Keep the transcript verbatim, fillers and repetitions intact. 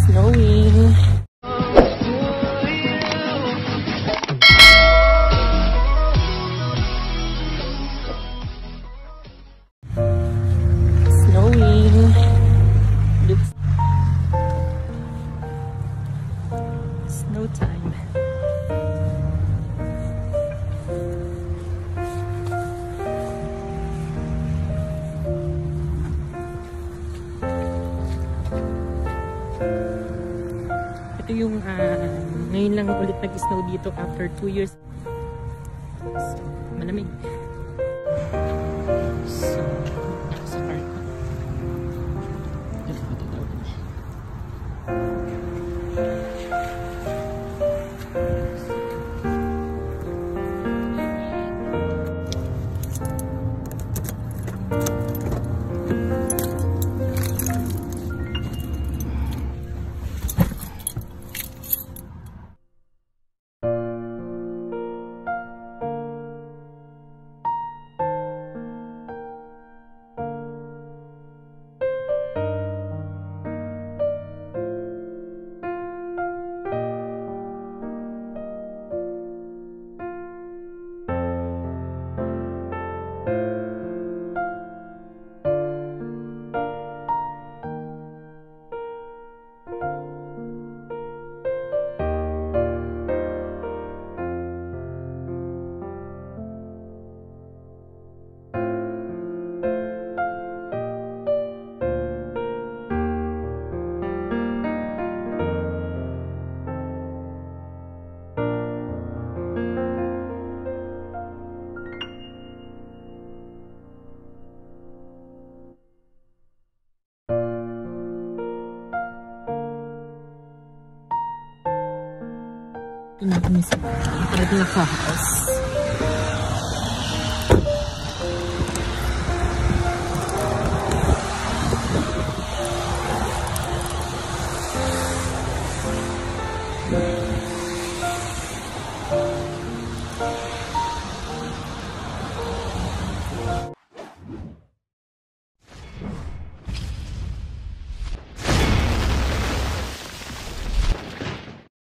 Snowing. Snowing. Looks snow time. Ito yung uh, ngayon lang ulit nag-snow dito after two years. Malamig. So, sa car ko. Ito na kami sa parang naka-house.